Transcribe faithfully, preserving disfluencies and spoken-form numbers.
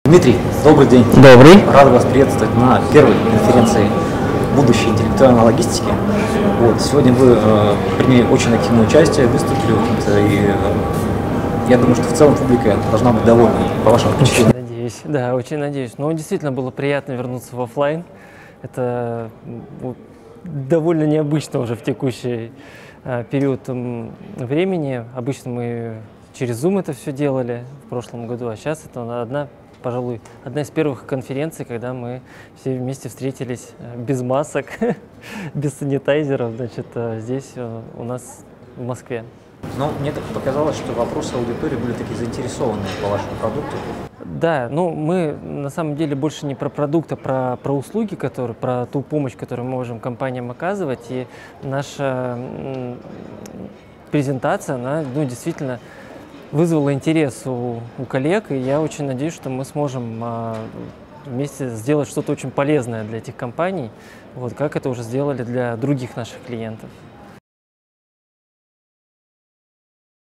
Дмитрий, добрый день. Добрый. Рад вас приветствовать на первой конференции будущей интеллектуальной логистики. Вот, сегодня вы э, приняли очень активное участие, выступили, в общем-то, и э, я думаю, что в целом публика должна быть довольна, по вашим впечатлениям. Надеюсь, да, очень надеюсь. Но действительно было приятно вернуться в офлайн. Это довольно необычно уже в текущий э, период э, времени. Обычно мы через Zoom это все делали в прошлом году, а сейчас это одна, пожалуй, одна из первых конференций, когда мы все вместе встретились без масок, без санитайзеров, значит, здесь у нас в Москве. Но мне так показалось, что вопросы аудитории были такие заинтересованные по вашему продукту. Да, ну мы на самом деле больше не про продукт, а про, про услуги, которые, про ту помощь, которую мы можем компаниям оказывать. И наша презентация, она ну, действительно вызвала интерес у, у коллег, и я очень надеюсь, что мы сможем а, вместе сделать что-то очень полезное для этих компаний, вот, как это уже сделали для других наших клиентов.